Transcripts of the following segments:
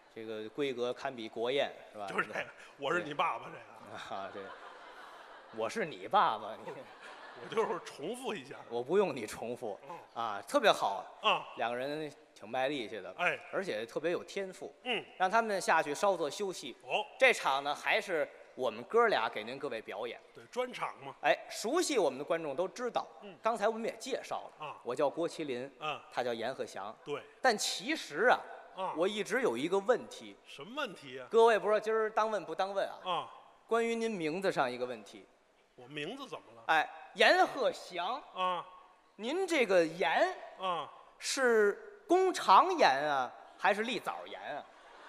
这个规格堪比国宴，是吧？ 就是这个，我是你爸爸这个。 啊，这我是你爸爸，你我就是重复一下。 我不用你重复啊，特别好啊， 两个人挺卖力气的， 哎， 而且特别有天赋。 让他们下去稍作休息。 哦， 这场呢还是我们哥俩给您各位表演。 对，专场嘛。 哎，熟悉我们的观众都知道。刚才我们也介绍了啊， 我叫郭麒麟，他叫阎鹤祥。 对， 但其实啊，我一直有一个问题。 什么问题呀？ 各位不知道今儿当问不当问啊？ 啊， 关于您名字上一个问题。 我名字怎么了？ 哎，阎鹤祥啊， 您这个阎啊， 是弓长阎啊，还是立枣阎啊？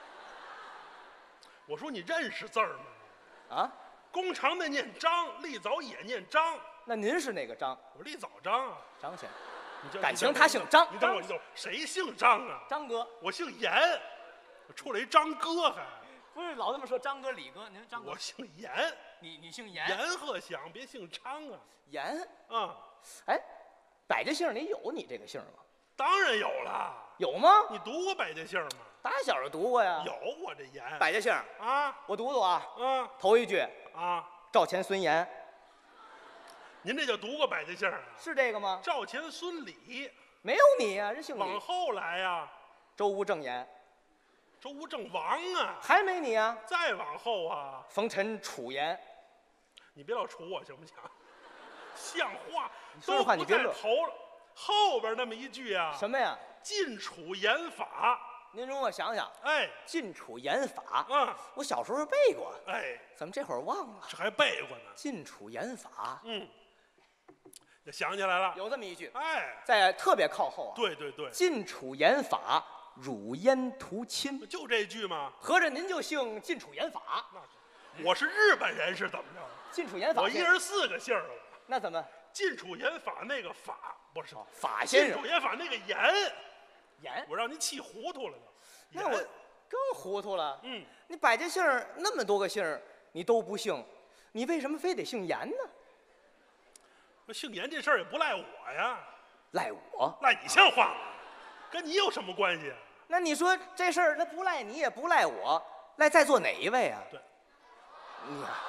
我说你认识字儿吗？ 啊， 弓长的念张，立枣也念张。 那您是哪个张？ 我立枣张啊。 张先生， 感情他姓张。 你等会儿，你等会儿，谁姓张啊？ 张哥。 我姓严，出来一张哥还。 不是老这么说张哥李哥，您张哥。 我姓严。 你姓严？ 阎鹤祥，别姓昌啊。 严啊， 哎，百家姓里有你这个姓吗？ 当然有了。 有吗？ 你读过百家姓吗？ 打小就读过呀。 有我这严。 百家姓啊， 我读读啊。头一句啊， 赵钱孙严。 您这就读过百家姓啊？ 是这个吗？ 赵钱孙李。 没有你呀，人姓李。 往后来呀， 周吴郑严。 周吴郑王啊。 还没你啊？ 再往后啊， 冯陈楚严。 你别老杵我行不行？像话， 说实话你别乐。 后边那么一句啊， 什么呀？ 晋楚严法。 您容我想想。 哎， 晋楚严法。我小时候背过。 哎， 怎么这会儿忘了？ 这还背过呢。 晋楚严法。 就想起来了。 有这么一句。 哎， 在特别靠后啊。 对对对。 晋楚严法，汝焉图亲。 就这句吗？ 合着您就姓晋楚严法？ 我是日本人是怎么着？ 晋楚严法。 我一人4个姓儿。 那怎么？ 晋楚严法那个法不是法先生。 晋楚严法那个严。 严， 我让您气糊涂了都。 那我更糊涂了。你百家姓那么多个姓你都不姓，你为什么非得姓严呢？ 姓严这事儿也不赖我呀。 赖我？ 赖你像话吗？跟你有什么关系？ 那你说这事儿，那不赖你，也不赖我，赖在座哪一位啊？ 对， 你呀，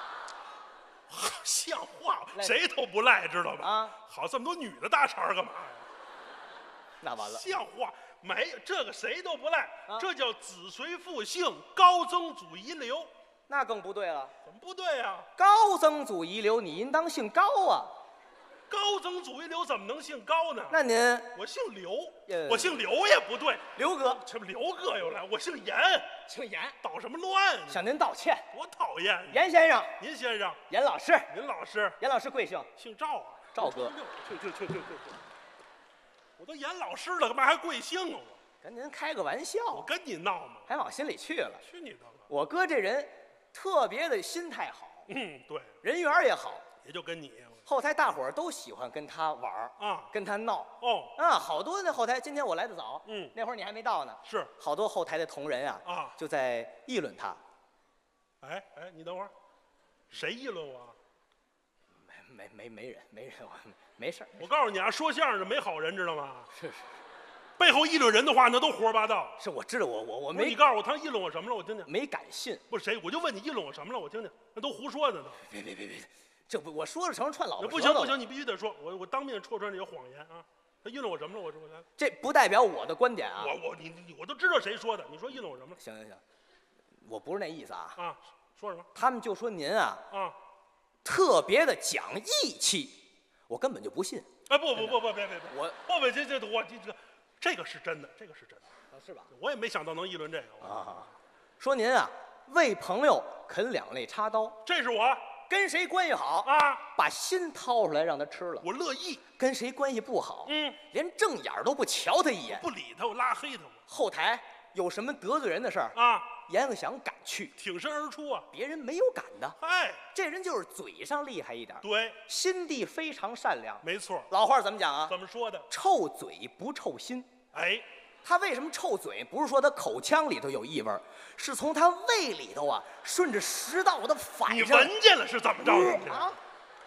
像话吗？谁都不赖，知道吧？ 啊， 好，这么多女的大茬干嘛呀？ 那完了， 像话没？这个谁都不赖，这叫子随父姓，高曾祖遗留。 那更不对了。 怎么不对呀？ 高曾祖遗留，你应当姓高啊。 高曾祖遗留怎么能姓高呢？ 那您， 我姓刘，我姓刘也不对。 刘哥， 这不刘哥又来？我姓严， 姓严， 捣什么乱？ 向您道歉。 多讨厌！ 严先生， 您先生， 严老师， 您老师， 严老师贵姓？ 姓赵啊， 赵哥。 去！我都严老师了，干嘛还贵姓啊？我跟您开个玩笑。 我跟你闹吗？ 还往心里去了。 去你的吧！ 我哥这人特别的心态好， 对， 人缘也好， 也就跟你后台大伙儿都喜欢跟他玩啊， 跟他闹好多那后台。今天我来的早，那会儿你还没到呢， 是好多后台的同仁啊就在议论他。 哎，你等会儿，谁议论我？ 没人，没事。 我告诉你啊，说相声的没好人，知道吗？ 是， 背后议论人的话，那都胡说八道。 是我知道，我没。 你告诉我他议论我什么了？我听听。 没敢信。 不是谁，我就问你议论我什么了？我听听，那都胡说的都。 别，这不我说了成串老。 不行，你必须得说，我当面戳穿这些谎言啊！他议论我什么了？我说这不代表我的观点啊。 我都知道谁说的。你说议论我什么了？ 行，我不是那意思啊。 啊，说什么？ 他们就说您特别的讲义气，我根本就不信。 哎，不，别， 我这个是真的，这个是真的， 是吧？ 我也没想到能议论这个啊。说您为朋友啃两肋插刀， 这是我跟谁关系好把心掏出来让他吃了， 我乐意。 跟谁关系不好，连正眼都不瞧他一眼， 不理他，我拉黑他。 后台有什么得罪人的事儿阎鹤祥敢去， 挺身而出啊， 别人没有敢的。 哎， 这人就是嘴上厉害一点， 对， 心地非常善良。 没错。 老话怎么讲啊？ 怎么说的？ 臭嘴不臭心。 哎， 他为什么臭嘴？不是说他口腔里头有异味，是从他胃里头顺着食道的反上。 你闻见了是怎么着？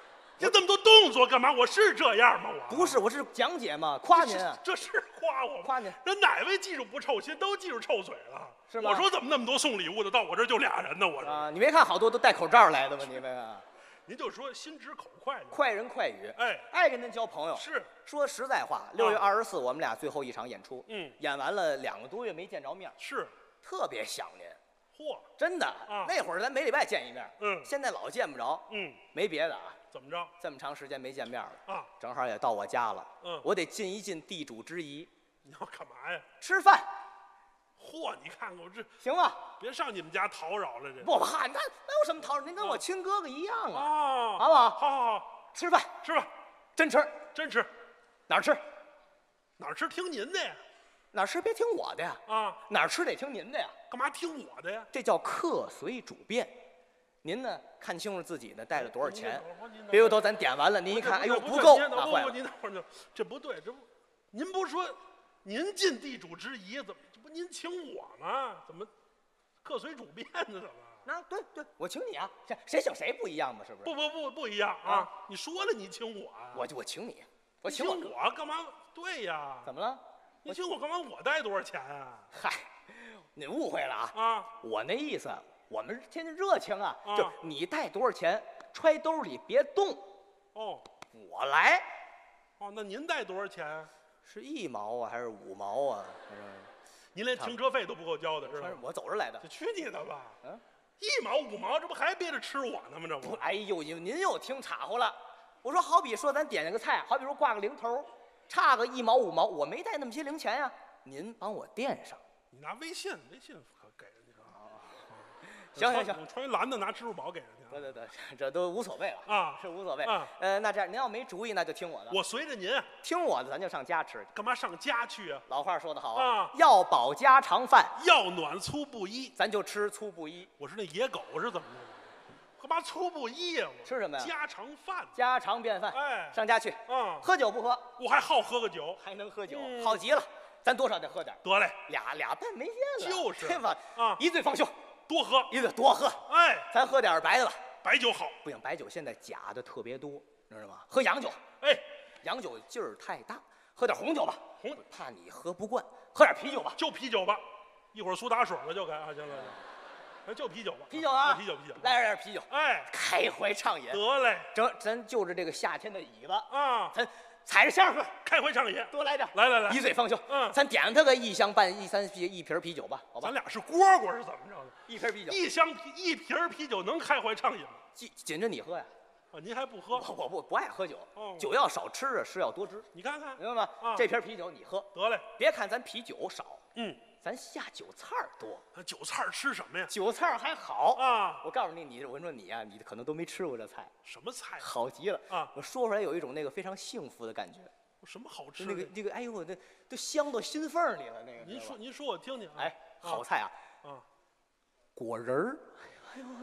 这这么多动作干嘛？我是这样吗？我不是，我是讲解嘛，夸您啊， 这是夸我吗？ 夸您。 人哪位记住不臭心，都记住臭嘴了， 是吗？ 我说怎么那么多送礼物的，到我这儿就俩人呢？我说啊，你没看好多都戴口罩来的吗？你们啊， 您就说心直口快就， 快人快语， 哎， 爱跟您交朋友。 是说实在话，6月24我们俩最后一场演出，演完了2个多月没见着面， 是， 特别想您。 嚯， 真的，那会儿咱每礼拜见一面，现在老见不着，没别的啊。 怎么着？ 这么长时间没见面了啊， 正好也到我家了，我得尽一尽地主之谊。 你要干嘛呀？ 吃饭。 嚯，你看看我这行吗？ 别上你们家叨扰了，这不怕，那有什么叨扰？您跟我亲哥哥一样啊， 啊， 好不好？ 好好好， 吃饭， 吃吧， 真吃， 真吃， 哪儿吃？ 哪儿吃听您的呀？ 哪儿吃别听我的呀？ 啊， 哪儿吃得听您的呀？ 干嘛听我的呀？ 这叫客随主便。您呢，看清楚自己呢带了多少钱， 别别回头咱点完了，您一看，哎呦不够，那坏了。 您等会儿，这不对，这不，您不是说您尽地主之谊，怎么这不您请我吗？怎么客随主便呢？怎么？ 那对，我请你啊，谁请谁不一样嘛，是不是？不一样啊！你说了你请我啊， 我请你，我请我干嘛？对呀， 怎么了？ 你请我干嘛？我带多少钱啊？ 嗨，您误会了啊！ 啊， 我那意思，我们天天热情啊，就你带多少钱，揣兜里别动。 哦， 我来。 哦，那您带多少钱？ 是1毛啊，还是5毛啊？ 您连停车费都不够交的是吧？ 我走着来的。 去你的吧！1毛5毛，这不还憋着吃我呢吗？这不， 哎呦，您又听岔乎了。我说好比说咱点那个菜，好比说挂个零头，差个1毛5毛，我没带那么些零钱呀，您帮我垫上。 你拿微信可给人家行， 我穿一蓝的拿支付宝给人家。 对，这都无所谓了啊， 是无所谓。 那这样您要没主意，那就听我的。 我随着您， 听我的，咱就上家吃去。 干嘛上家去啊？ 老话说得好啊，要饱家常饭， 要暖粗布衣， 咱就吃粗布衣。 我是那野狗是怎么着？干嘛粗布衣呀？ 吃什么呀？ 家常饭， 家常便饭。 哎， 上家去。喝酒不喝？ 我还好喝个酒， 还能喝酒，好极了。咱多少得喝点。 得嘞， 俩半没见了， 就是对吧？一醉方休。 多喝， 一个多喝， 哎， 咱喝点白的吧。 白酒好， 不行，白酒现在假的特别多，知道吗？喝洋酒， 哎， 洋酒劲儿太大，喝点红酒吧。 红， 怕你喝不惯，喝点啤酒吧。 就啤酒吧，一会儿苏打水了就该啊，行了，就啤酒吧。 啤酒啊， 啤酒， 来点啤酒， 哎， 开怀畅饮。 得嘞， 咱就着这个夏天的椅子啊， 咱踩着香喝， 开怀畅饮， 多来点， 来， 一醉方休。咱点他个1箱半、1、3一瓶啤酒吧，好吧？ 咱俩是蝈蝈是怎么着的？ 一瓶啤酒， 一瓶啤酒能开怀畅饮吗？ 紧着你喝呀？ 啊，您还不喝？ 我不爱喝酒，酒要少吃啊，诗要多知。 你看看， 明白吗？这瓶啤酒你喝得嘞。 别看咱啤酒少，咱下酒菜多。 酒菜吃什么呀？ 酒菜还好啊！ 我告诉你，我说你呀，你可能都没吃过这菜。 什么菜？ 好极了啊！ 我说出来有一种那个非常幸福的感觉。 什么好吃？ 那个，哎呦，我这都香到心缝里了。那个， 您说我听听。 哎，好菜啊！果仁儿。哎呦，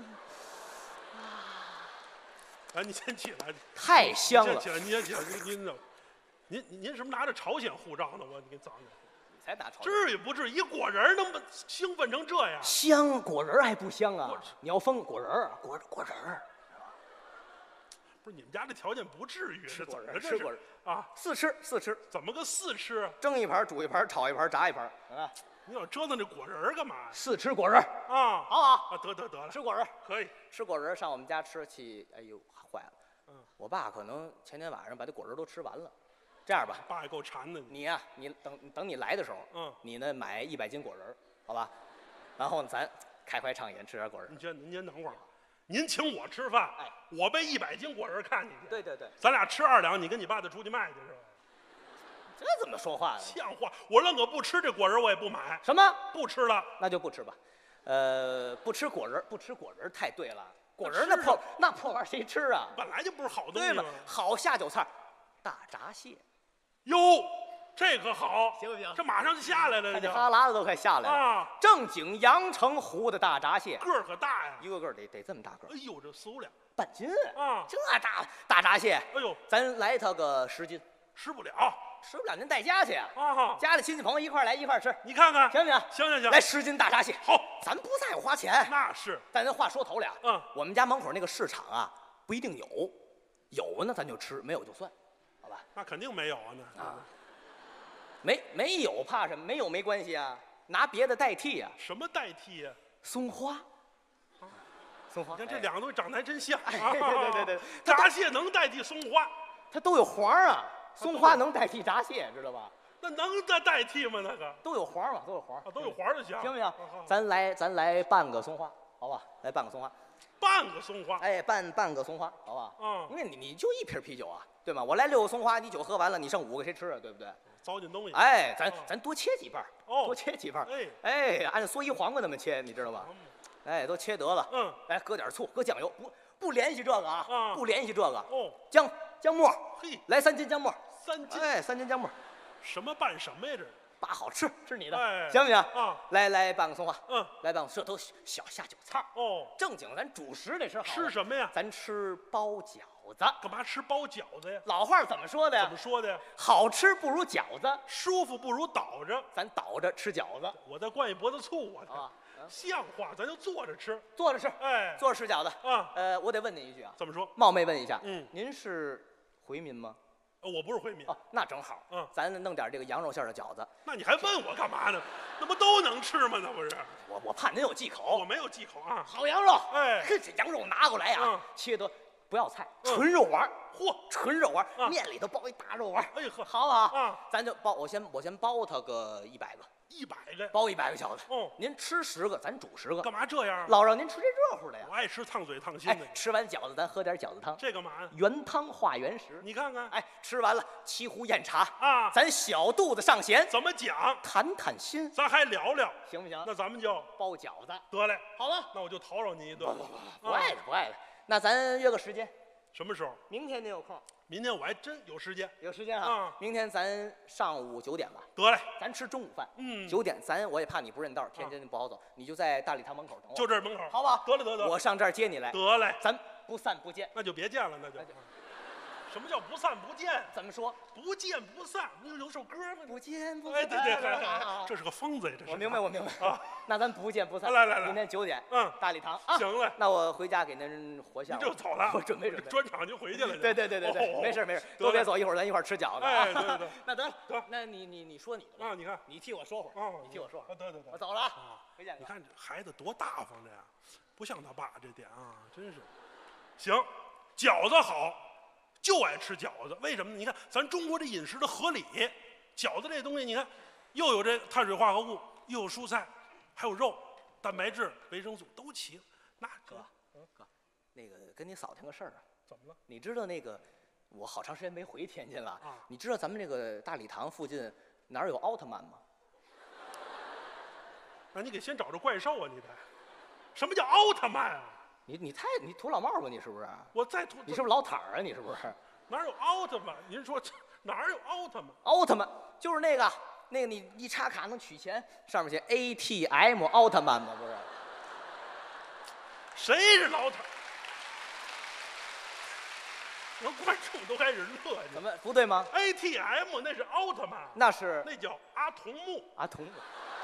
哎，你先起来。 太香了。 起来，你先起来。您是不是拿着朝鲜护照呢？我给你找找。 你才拿朝鲜？ 至于不至于？一果仁能兴奋成这样？ 香，果仁还不香啊？你要封果仁儿，果仁儿。 不是你们家这条件不至于是怎么着？ 吃果仁啊， 四吃， 怎么个四吃啊？ 蒸一盘，煮一盘，炒一盘，炸一盘啊！ 你老折腾这果仁干嘛呀？ 四吃果仁啊， 好不好？ 啊，得了， 吃果仁可以。 吃果仁上我们家吃去，哎呦，坏了！我爸可能前天晚上把这果仁都吃完了。这样吧， 爸也够馋的。 你呀，你等你来的时候，你呢买100斤果仁，好吧？然后呢，咱开怀畅饮，吃点果仁。 您等会儿。您请我吃饭， 哎， 我背100斤果仁看你去。 对， 咱俩吃2两，你跟你爸再出去卖去是吧？ 这怎么说话呢？ 像话！我愣可不吃这果仁，我也不买。 什么？ 不吃了？ 那就不吃吧。不吃果仁太对了。果仁那破玩意儿谁吃啊？ 本来就不是好东西嘛。 好下酒菜，大闸蟹。 哟，这可好， 行不行？ 这马上就下来了， 这哈喇子都快下来了啊！ 正经阳澄湖的大闸蟹， 个儿可大呀， 一个个得这么大个。 哎呦，这4、5两， 半斤啊！ 这大闸蟹， 哎呦， 咱来它个10斤， 吃不了， 您带家去啊！ 家里亲戚朋友一块来一块吃， 你看看行不行？ 行， 来10斤大闸蟹， 好， 咱不在乎花钱， 那是。 但咱话说头了，我们家门口那个市场啊不一定有， 有呢咱就吃，没有就算，好吧？ 那肯定没有啊，那啊，没有怕什么？没有没关系啊，拿别的代替呀、 什么代替呀？ 松花，松花， 你看这两个东西长得还真像。 哎对， 闸蟹能代替松花， 它都有黄啊，松花能代替闸蟹，知道吧？ 那能代替吗？那个都有黄嘛，都有黄啊，都有黄就行， 行不行好？ 咱来半个松花，好吧？来半个松花， 半个松花。 哎，半个松花，好吧？ 嗯因为你就一瓶啤酒啊，对吗？我来6个松花，你酒喝完了，你剩5个谁吃啊？对不对？ 糟践东西。 哎， 哦咱多切几瓣儿， 哦多切几瓣儿， 哎哎，按蓑衣黄瓜那么切，你知道吧？哎，都切得了， 嗯， 哎，搁点醋，搁酱油，不联系这个啊， 啊不联系这个， 哦， 姜末， 嘿， 来3斤姜末， 3斤， 哎，3斤姜末， 什么拌什么呀？这是把好吃你的， 哎行不行？ 啊， 来半个松花， 嗯， 来半个，这都小下酒菜儿， 哦， 正经咱主食得吃好的， 吃什么呀？ 咱吃包饺子。 干嘛吃包饺子呀？ 老话怎么说的呀怎么？说的呀？ 好吃不如饺子， 舒服不如倒着。 咱倒着吃饺子我再灌一脖子醋，我啊， 像话，咱就坐着吃。 坐着吃， 哎， 坐着吃饺子。 啊， 我得问您一句啊， 怎么说？ 冒昧问一下， 嗯您是回民吗？ 我不是回民。 哦，那正好， 嗯咱弄点这个羊肉馅儿的饺子。 那你还问我干嘛呢？那不都能吃吗？那不是？ 我怕您有忌口， 我没有忌口啊。 好羊肉， 哎嘿，这羊肉拿过来呀嗯， 切得不要菜， 嗯纯肉丸儿， 嚯， 纯肉丸儿， 啊面里头包一大肉丸儿， 哎呵， 好不好？ 啊， 咱就包，我先包它个100个， 100个。 包100个饺子。 哦， 您吃10个，咱煮10个， 干嘛这样？ 老让您吃这热乎的呀我。爱吃烫嘴烫心哎的。， 吃完饺子咱喝点饺子汤， 这干嘛呀？ 原汤化原食。 你看看哎，吃完了沏壶酽茶， 啊， 咱小肚子上弦， 怎么讲？ 谈谈心， 咱还聊聊。 行不行？ 那咱们就包饺子， 得嘞， 好吧？ 那我就讨扰你一顿。 不爱了，不爱了。那咱约个时间， 什么时候？ 明天您有空？ 明天我还真有时间。 有时间啊啊？ 明天咱上午9点吧， 得嘞， 咱吃中午饭。 嗯， 9点，我也怕你不认道，天津不好走，你就在大礼堂门口等我， 就这儿门口。 好吧？ 得了得了， 我上这儿接你来， 得嘞， 咱不散不见。 那就别见了，那就那就。 什么叫不散不见？ 怎么说？ 不见不散，那有首歌吗？ 不见不哎， 散。 对对， 好好好这是个疯子呀，这是。 我明白，我明白啊。 那咱不见不散。 来来来明天9点， 嗯， 大礼堂啊。 行嘞， 那我回家给您活相。 您就走了， 我准备准备。 专场就回去了。 对， 哦没事没事， 得嘞都别走，一会儿咱一块儿吃饺子啊。 哎对对那得了， 得那你说你的吧， 啊，你看， 你替我说会儿， 哦， 你替我说会儿。 得， 我走了啊， 啊， 回见哥。 你看这孩子多大方的呀，不像他爸这点啊，真是。行，饺子好，就爱吃饺子。为什么呢？你看咱中国这饮食的合理，饺子这东西，你看又有这碳水化合物，又有蔬菜，还有肉、蛋白质、维生素都齐了。那哥，那个跟你扫听个事儿啊， 怎么了？ 你知道那个我好长时间没回天津了啊你知道咱们这个大礼堂附近哪儿有奥特曼吗？ 那你得先找着怪兽啊，你得。什么叫奥特曼啊？ 你土老帽吧？你是不是？ 我再涂， 你是不是老坦儿啊？你是不是？ 哪有奥特曼？您说这哪儿有奥特曼？ 奥特曼就是那个你一插卡能取钱，上面写 ATM 奥特曼吗？不是？ 谁是老坦？我观众都开始乐去。 怎么不对吗？ ATM 那是奥特曼， 那是那叫阿童木。 阿童子，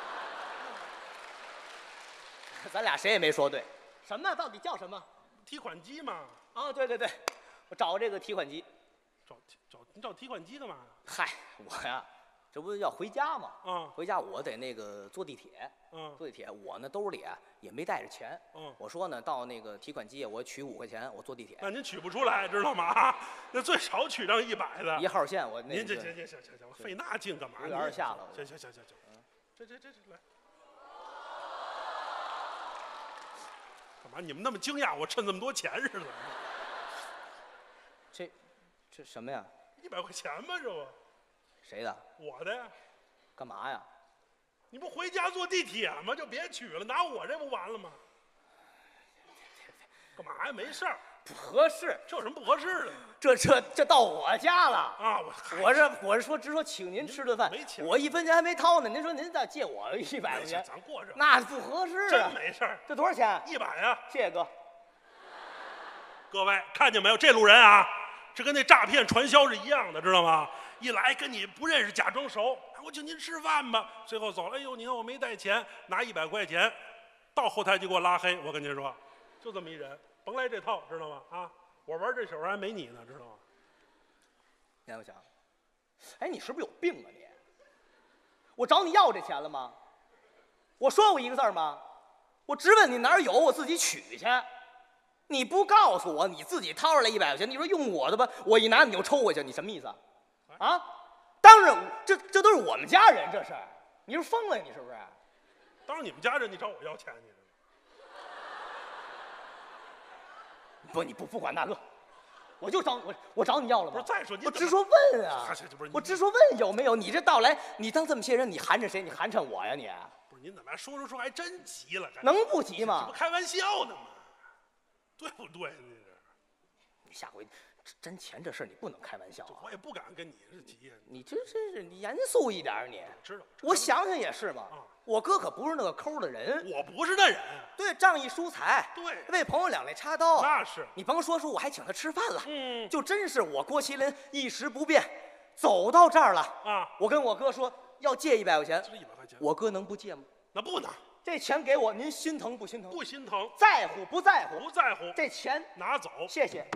咱俩谁也没说对。什么？到底叫什么？ 提款机嘛， 啊，对，我找这个提款机。 你找提款机干嘛呀？ 嗨，我呀，这不要回家吗？ 啊， 回家我得那个坐地铁， 嗯坐地铁。我呢兜里啊也没带着钱。 嗯， 我说呢，到那个提款机我取5块钱，我坐地铁。 那您取不出来，知道吗？那最少取张100的。 1号线我那您这个行，费那劲干嘛？ 有点二下了行，这来。干嘛？你们那么惊讶？我趁这么多钱似的。 这什么呀？ 100块钱吗？这不谁的？ 我的呀。 干嘛呀？ 你不回家坐地铁吗？就别取了，拿我这不完了吗？干嘛呀？没事儿， 不合适。 这有什么不合适的？ 这到我家了。 啊， 我是说直说请您吃顿饭， 没钱我1分钱还没掏呢。您说您再借我100块钱， 咱过着， 那不合适啊真。没事儿。 这多少钱？ 100呀， 谢谢哥。 各位看见没有？这路人啊，这跟那诈骗传销是一样的，知道吗？一来跟你不认识，假装熟，哎我请您吃饭吧。最后走了，哎呦，你看我没带钱，拿100块钱，到后台就给我拉黑。我跟您说，就这么一人，甭来这套，知道吗？啊， 我玩这手还没你呢，知道吗？ 你让我想，哎，你是不是有病啊你？我找你要这钱了吗？我说过一个字吗？我只问你哪儿有，我自己取去。你不告诉我，你自己掏出来100块钱，你说用我的吧，我一拿你就抽回去，你什么意思啊？啊？当然，这都是我们家人，这是你是疯了，你是不是？ 当然你们家人，你找我要钱，你知道吗？ 不，你不管那个，我就找我找你要了吗？ 不是，再说你我直说问啊，我直说问有没有？你这到来，你当这么些人，你寒碜谁？你寒碜我呀你？ 不是，您怎么还说还真急了？ 能不急吗？ 这不开玩笑呢吗？对不对？ 你下回真钱这事儿你不能开玩笑啊！ 我也不敢跟你是急呀。 你这真是你严肃一点你。 知道。 我想想也是嘛。我哥可不是那个抠的人。 我不是那人。 对，仗义疏财。 对。 为朋友两肋插刀。 那是。 你甭说我还请他吃饭了。 就真是我郭麒麟一时不便，走到这儿了啊！ 我跟我哥说要借100块钱。 这100块钱。 我哥能不借吗？ 那不能。 这钱给我，您心疼不心疼？ 不心疼。 在乎不在乎？ 不在乎。 这钱拿走。 谢谢。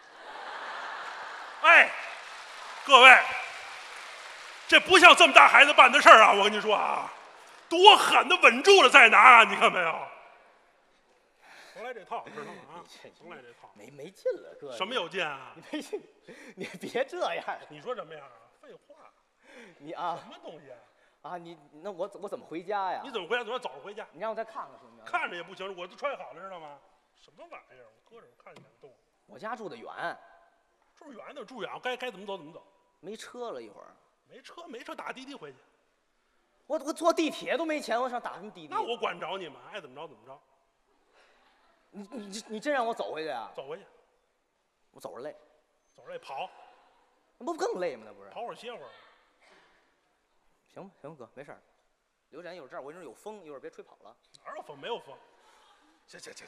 哎，各位，这不像这么大孩子办的事儿啊！我跟你说啊，多狠的，稳住了再拿，你看没有？甭来这套，知道吗？啊，甭来这套， 没劲了，哥。 什么有劲啊？ 你没劲，你别这样。 你说什么呀？废话。 你啊？ 什么东西啊？ 啊，那我怎么回家呀？ 你怎么回家？怎么早着回家？ 你让我再看看行不行？ 看着也不行，我都揣好了，知道吗？什么玩意儿？我搁这看见动。 我家住得远。 住远的住远，该怎么走怎么走。 没车了一会儿。 没车，打滴滴回去。 我坐地铁都没钱，我上打什么滴滴？ 那我管着你吗？爱怎么着怎么着。 你真让我走回去啊？ 走回去。 我走着累。 走着累跑。 那不更累吗？那不是。 跑会儿歇会儿。 行吧，行哥，没事儿。刘展一会儿这儿，我一会儿有风，一会儿别吹跑了。 哪有风？没有风。行。去。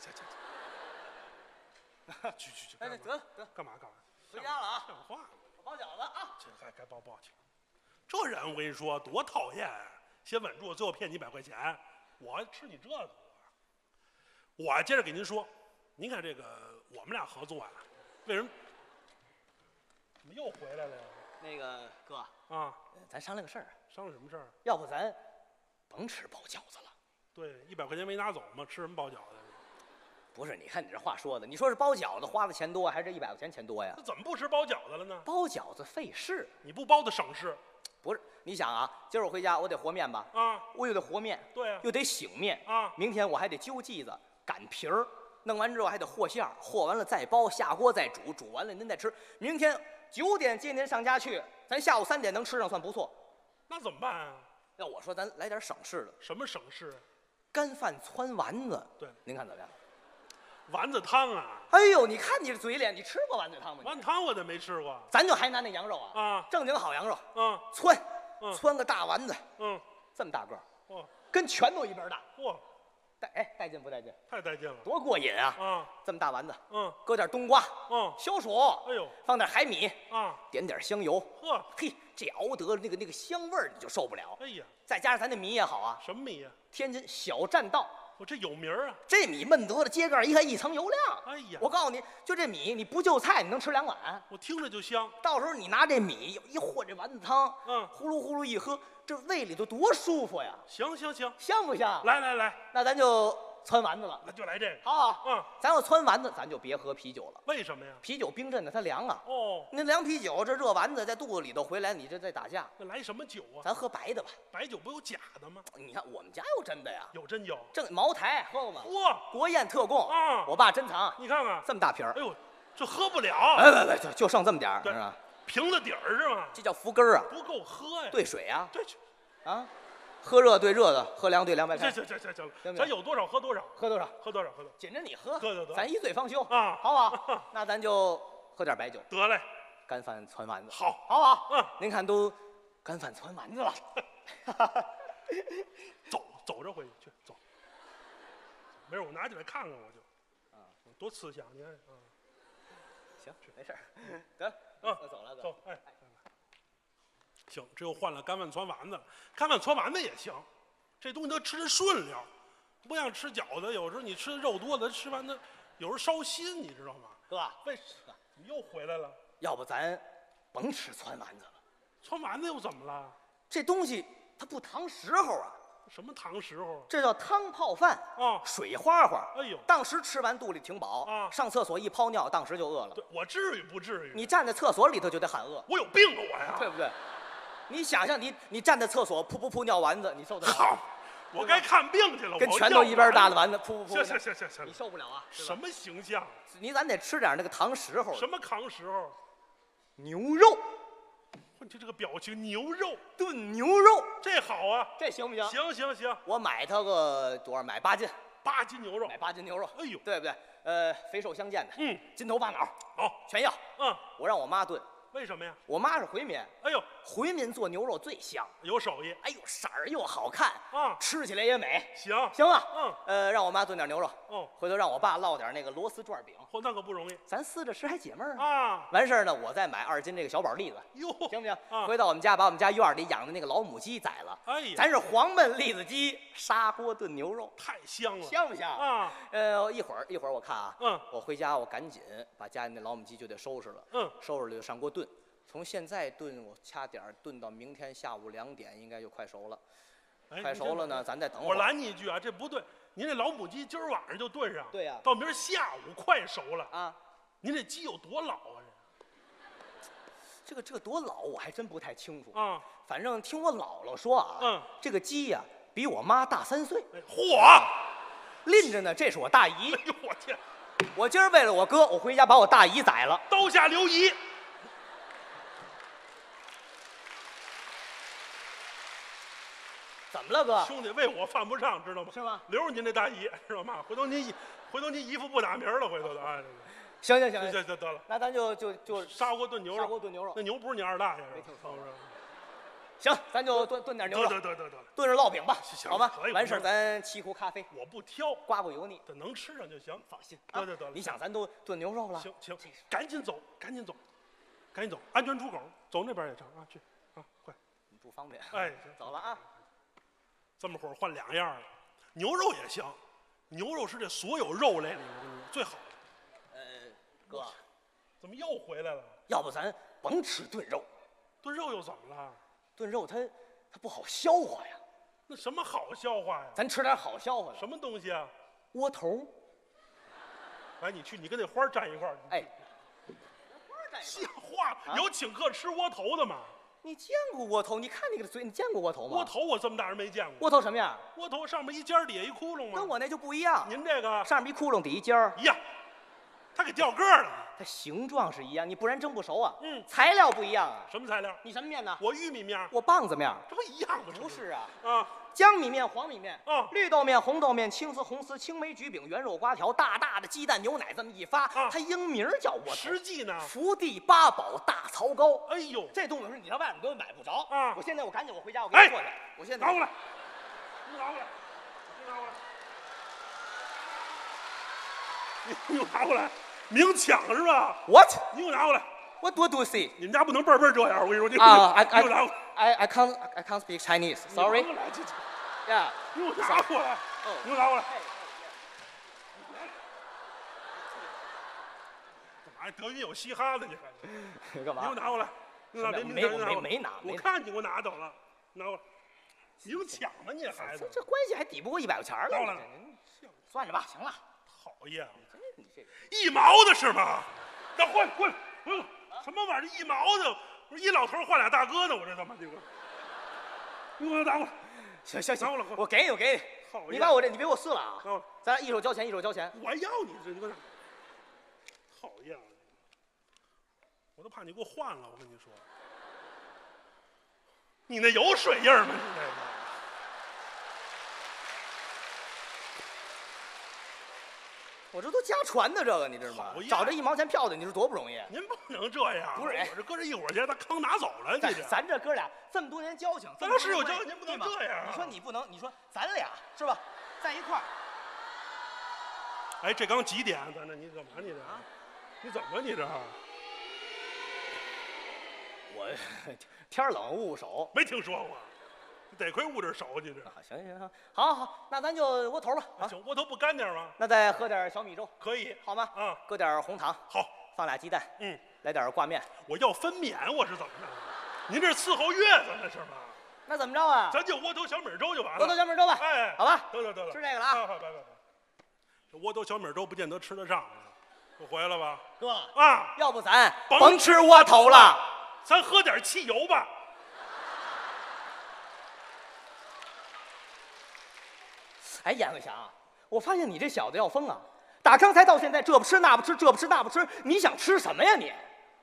哎，得， 干嘛？ 回家了啊！ 像话吗？ 包饺子啊！ 这该包去。这人我跟你说多讨厌啊！先稳住，最后骗你100块钱，我吃你这个。我接着给您说，您看这个我们俩合作啊，为什么？怎么又回来了呀？ 那个哥啊， 咱商量个事儿。 商量什么事儿？ 要不咱甭吃包饺子了。 对，100块钱没拿走吗？吃什么包饺子？ 不是，你看你这话说的，你说是包饺子花的钱多，还是这100块钱钱多呀？ 那怎么不吃包饺子了呢？ 包饺子费事， 你不包的省事。 不是，你想啊，今儿我回家我得和面吧？ 啊， 我又得和面， 对啊， 又得醒面啊。 明天我还得揪剂子、擀皮儿，弄完之后还得和馅儿，和完了再包，下锅再煮，煮完了您再吃。明天9点接您上家去，咱下午3点能吃上算不错。 那怎么办啊？ 要我说，咱来点省事的。 什么省事？ 干饭汆丸子。 对， 您看怎么样？ 丸子汤啊！ 哎呦，你看你这嘴脸，你吃过丸子汤吗？ 丸子汤我怎么没吃过？ 咱就还拿那羊肉啊， 啊， 正经好羊肉，汆个大丸子，这么大个儿，跟拳头一边大， 嚯， 带劲不带劲？ 太带劲了， 多过瘾啊！ 啊， 这么大丸子， 搁点冬瓜，小薯， 哎呦， 放点海米，点点香油， 呵， 嘿，这熬得那个香味儿你就受不了。 哎呀， 再加上咱那米也好啊， 什么米呀？ 天津小栈道。 我这有名儿啊！ 这米焖得了，揭盖一看一层油亮。 哎呀， 我告诉你，就这米，你不就菜，你能吃2碗。 我听着就香。 到时候你拿这米一和这丸子汤，呼噜呼噜一喝，这胃里头多舒服呀！ 行， 香不香？ 来， 那咱就汆丸子了。 那就来这个。 好，咱要汆丸子，咱就别喝啤酒了。 为什么呀？ 啤酒冰镇的，它凉啊。 哦， 那凉啤酒，这热丸子在肚子里头回来，你这再打架。 那来什么酒啊？ 咱喝白的吧。 白酒不有假的吗？ 你看我们家有真的呀。 有真酒。 正茅台喝过吗？ 哇， 国宴特供啊！ 我爸珍藏。 你看看， 这么大瓶儿。 哎呦，这喝不了。 哎，就剩这么点儿，是吧？ 瓶子底儿是吗？ 这叫福根儿啊。 不够喝呀。 兑水啊。 对。 啊。喝热兑热的，喝凉兑凉白开。 行，咱有多少喝多少， 喝多少，紧着你喝， 得， 咱一醉方休啊， 好不好？那咱就喝点白酒。 得嘞， 干饭汆丸子， 好不好？您看都干饭汆丸子了， 走着回去走。没事，我拿起来看看我就，多慈祥，你看行，没事，得，走了， 走，哎。行，这又换了干饭汆丸子了。干饭汆丸子也行，这东西它吃着顺溜，不像吃饺子，有时候你吃肉多了，吃完它有时候烧心，你知道吗？ 哥， 为你又回来了？ 要不咱甭吃汆丸子了， 汆丸子又怎么了？ 这东西它不堂时候啊， 什么堂时候？ 这叫汤泡饭啊水花花。 哎呦当时吃完肚里挺饱啊上厕所一泡尿，当时就饿了。 对，我至于不至于？ 你站在厕所里头就得喊饿， 我有病啊我呀！ 对不对？你想想你站在厕所噗噗噗尿丸子，你受得了？ 好，我该看病去了。 跟我拳头一边大的。 的丸子噗噗噗。 行你受不了啊？是吧什么形象？ 咱得吃点那个堂时候的什么扛时候？ 牛肉你这个表情，牛肉炖牛肉， 这好啊！ 这行不行？ 行， 我买它个多少？买8斤， 8斤牛肉买。8斤牛肉。 哎呦， 对不对？肥瘦相间的， 嗯， 筋头巴脑好， 全要。 嗯， 我让我妈炖， 为什么呀？ 我妈是回民， 哎呦， 回民做牛肉最香。 有手艺哎呦，色儿又好看， 啊！ 吃起来也美， 行， 行吧？让我妈炖点牛肉， 哦， 回头让我爸烙点那个螺丝转饼， 嚯，那可不容易咱撕着吃还解闷儿啊。 啊！ 完事儿呢，我再买2斤这个小宝栗子， 哟， 行不行？ 啊回到我们家，把我们家院里养的那个老母鸡宰了， 哎呀， 咱是黄焖栗子鸡砂锅炖牛肉， 太香了香不香？ 啊！ 一会儿我看啊，我回家我赶紧把家里那老母鸡就得收拾了，收拾了就上锅炖。从现在炖，我掐点儿炖到明天下午2点，应该就快熟了。 哎快熟了呢，咱再等会儿。 我拦你一句啊，这不对，您这老母鸡今儿晚上就炖上， 对呀到明儿下午快熟了啊。 您这鸡有多老啊？ 这个多老，我还真不太清楚啊。 反正听我姥姥说啊，这个鸡呀比我妈大3岁。 嚯！ 拎着呢，这是我大姨。 哎呦我天！ 我今儿为了我哥，我回家把我大姨宰了。 刀下留遗。 怎么了，哥？ 兄弟，为我犯不上，知道吗？ 是吗？ 留着您这大姨，知道吗？回头您姨夫不打名了，回头的啊。 行， 得了， 那咱就砂锅炖牛肉。 砂锅炖牛肉， 那牛不是你二大爷是吧？ 没听说过是不是？ 行，咱就炖点牛肉。 得， 炖着烙饼吧， 行好吗可以？ 完事儿咱沏壶咖啡， 我不挑， 刮过油腻， 这能吃上就行。 放心。 得了。 你想，咱都炖牛肉了， 行，赶紧走，安全出口，走那边也成啊，去啊，快。 不方便。 哎， 走了啊。 这么会儿换2样了，牛肉也香，牛肉是这所有肉类里最好的。 哥， 怎么又回来了？ 要不咱甭吃炖肉， 炖肉又怎么了？ 炖肉它不好消化呀。 那什么好消化呀？ 咱吃点好消化的。 什么东西啊？ 窝头。 来，你跟那花站一块儿。 哎， 像话？有请客吃窝头的吗？ 你见过窝头？你看那个嘴，你见过窝头吗？ 窝头我这么大人没见过。 窝头什么样？ 窝头上面一尖儿，底下一窟窿吗？ 跟我那就不一样。 您这个上面一窟窿，底一尖儿。 一样，它给掉个儿了。 它形状是一样，你不然蒸不熟啊。 材料不一样啊。 什么材料？ 你什么面呢？ 我玉米面。 我棒子面。 这不一样吗？ 不是啊。 江米面、黄米面， 绿豆面、红豆面、青丝、红丝、青梅焗饼、圆肉瓜条，大大的鸡蛋牛奶这么一发，它英名叫窝头。 实际呢， 福地八宝大槽糕。 哎呦， 这东西是你到外面根本买不着啊！ 我现在赶紧回家我给你做去。我现在拿过来，你拿过来，你又拿过来，明抢是吧 ？What？ 你又拿过来。 What do you say？ 你们家不能倍儿这样，我跟你说。 I 又拿过来。 I can't speak Chinese. Sorry. Yeah. 又拿过来。又拿过来。干嘛？德云有嘻哈的，你看。 干嘛？ 又拿过来。 没拿。 我看你给我拿走了，拿过来。明抢吗你孩子？ 这关系还抵不过150块钱了。拿来。 算着吧，行了。 讨厌。1毛的是吗？那混，什么玩意儿？1毛的，不是一老头换俩大哥呢？我这他妈这个，你给我拿过来。 行， 拿过来， 我给你。你把我这，你别给我撕了啊！咱一手交钱，一手交钱。 我要你这，你给我。讨厌，我都怕你给我换了。我跟你说，你那有水印吗？你那个。 我这都家传的，这个你知道吗？找这1毛钱票的，你说多不容易？ 您不能这样。 不是， 我这搁这一会儿去，他康拿走了。 咱这哥俩这么多年交情， 咱是有交情，您不能这样。 你说你不能，你说咱俩是吧，在一块儿。 哎，这刚几点？咱这你干嘛？你这？你怎么你这？ 我天冷捂手， 没听说过。得亏捂着手，你这。 行，好，那咱就窝头吧。 行，窝头不干点吗？ 那再喝点小米粥， 可以， 好吗？ 啊， 搁点红糖。 好， 放俩鸡蛋，来点挂面。 我要分娩，我是怎么着？您这伺候月子呢是吗？ 那怎么着啊？ 咱就窝头小米粥就完了。 窝头小米粥吧。 哎， 好吧， 得了， 吃这个了啊。 别，这窝头小米粥不见得吃得上，我回来吧。 哥啊， 要不咱甭甭吃窝头了。 咱喝点汽油吧。 哎，阎伟祥，我发现你这小子要疯啊！打刚才到现在，这不吃那不吃，这不吃那不吃，你想吃什么呀你？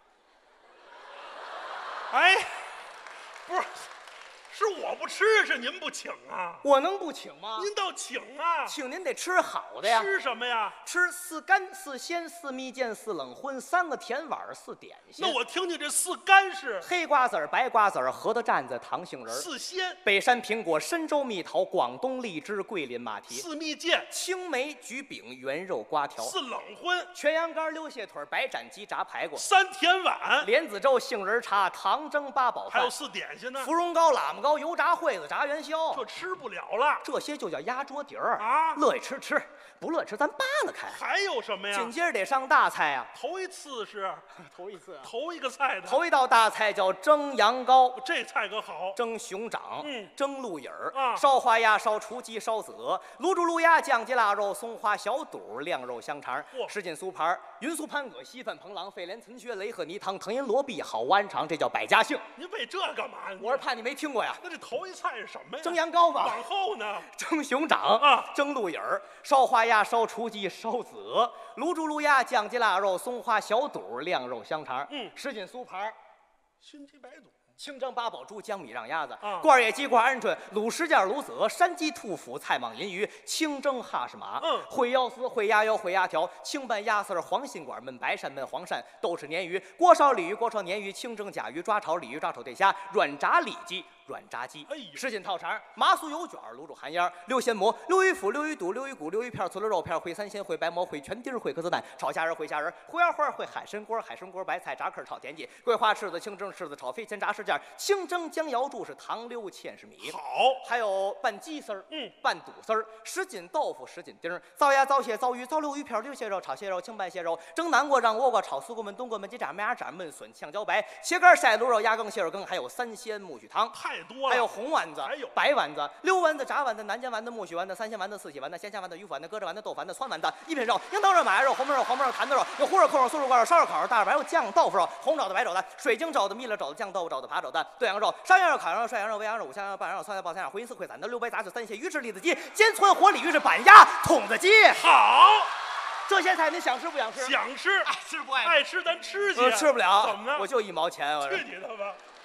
哎，不是，是我不吃，是您不请啊？ 我能不请吗？ 您倒请啊！ 请您得吃好的呀。 吃什么呀？ 吃4干4鲜4蜜饯4冷荤3个甜碗4点心。 那我听见这4干是黑瓜子儿、白瓜子儿、核桃蘸子、糖杏仁、 4鲜、 北山苹果、深州蜜桃、广东荔枝、桂林马蹄、 4蜜饯、 青梅焗饼、原肉瓜条、 4冷荤、 全羊肝、溜蟹腿、白斩鸡、炸排骨、 3甜碗， 莲子粥、杏仁茶、糖蒸八宝饭， 还有4点心呢。 芙蓉糕、喇嘛糕、油炸烩子、炸元宵， 这吃不了了。 这些就叫压桌底儿啊乐意吃吃，不乐意吃咱扒拉开。 还有什么呀？ 紧接着得上大菜呀、 头一次是头一次啊， 头一个菜的， 头一道大菜叫蒸羊羔。 这菜可好。 蒸熊掌，蒸鹿尾儿， 啊烧花鸭、烧雏鸡、烧子鹅，卤猪、卤鸭、酱鸡、腊肉、松花小肚、晾肉香肠，什锦酥盘、云酥盘蛤、稀饭蓬狼、费莲岑靴、雷鹤泥汤、藤阴罗碧、好弯肠，这叫百家姓。 您为这干嘛？ 我是怕你没听过呀。 那这头一菜是什么呀？ 蒸羊羔吧， 往后呢？ 蒸熊掌啊， 蒸鹿尾儿，烧花鸭、烧雏鸡、烧子鹅，卤猪、卤鸭、酱鸡、腊肉、松花小肚、晾肉香肠，什锦酥盘、 熏鸡白肚。 清蒸八宝猪、江米让鸭子， 啊罐野鸡、罐鹌鹑，卤什件、卤子鹅，山鸡、兔脯、菜蟒、银鱼，清蒸哈士马，烩腰丝、烩鸭腰、烩鸭条，清拌鸭丝儿、黄心管焖白鳝、焖黄鳝，豆豉鲶鱼，锅烧鲤鱼、锅烧鲶鱼，清蒸甲鱼、抓炒鲤鱼、抓炒对虾，软炸里脊。软炸鸡，什锦套肠，麻酥油卷，卤煮寒烟，溜鲜蘑，溜鱼脯，溜鱼肚，溜鱼骨，溜鱼片，醋溜肉片，烩三鲜，烩白馍，烩全丁，烩鸽子蛋，炒虾仁，烩虾仁，烩腰花，烩海参锅，海参锅白菜炸客，炒田鸡，桂花柿子，清蒸柿子，炒飞仙，炸什件，清蒸江瑶柱是糖溜芡实米， 好， 还有拌鸡丝儿，拌肚丝儿，什锦豆腐，什锦丁儿，糟鸭，糟蟹，糟鱼，糟溜鱼片，溜蟹肉，炒蟹肉，清拌蟹肉，蒸南瓜，让倭瓜，炒丝瓜焖冬瓜焖鸡爪，麦芽爪焖笋，酱椒白，茄干晒卤肉，鸭羹，蟹肉羹，还有三鲜苜蓿汤， 太多了， 还有红丸子， 还有白丸子、溜丸子、炸丸子、南煎丸子、苜蓿丸子、三鲜丸子、四喜丸子、鲜虾丸子、鱼腐丸子、鸽子丸子、豆腐丸子、酸丸子、一品肉、樱桃肉、马牙肉、红焖肉、黄焖肉、坛子肉，有胡肉、扣肉、酥肉、挂肉、烧肉、烤肉、大白肉、酱豆腐肉、红肘子、白肘子、水晶肘子、蜜了肘子、酱豆腐肘子、扒肘子、炖羊肉、山羊肉、烤羊肉、涮羊肉、煨羊肉、五香羊肉、拌羊肉、酸菜爆香羊、回丝烩散的溜白杂子、三蟹、鱼翅、栗子鸡、煎窜活鲤鱼是板鸭、筒子鸡。 好， 这些菜你想吃不想吃？ 想吃， 爱吃不爱吃？ 爱吃咱吃去。 吃不了， 怎么呢？ 我就1毛钱。我去你的吧！